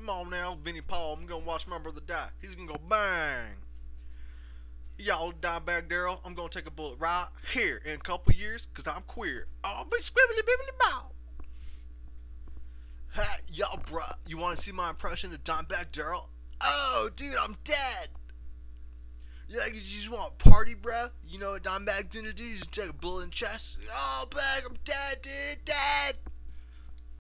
come on now, Vinnie Paul. I'm gonna watch my brother die. He's gonna go bang. Y'all, Dimebag Daryl, I'm gonna take a bullet right here in a couple years, cause I'm queer. I'll be squibbly bibbly bow. Hey, yo, bruh, you wanna see my impression of Dimebag Daryl? Oh, dude, I'm dead. Yeah, you just want to party, bruh? You know what Dimebag's gonna do? You just take a bullet in the chest. Oh, bag, I'm dead, dude, dead.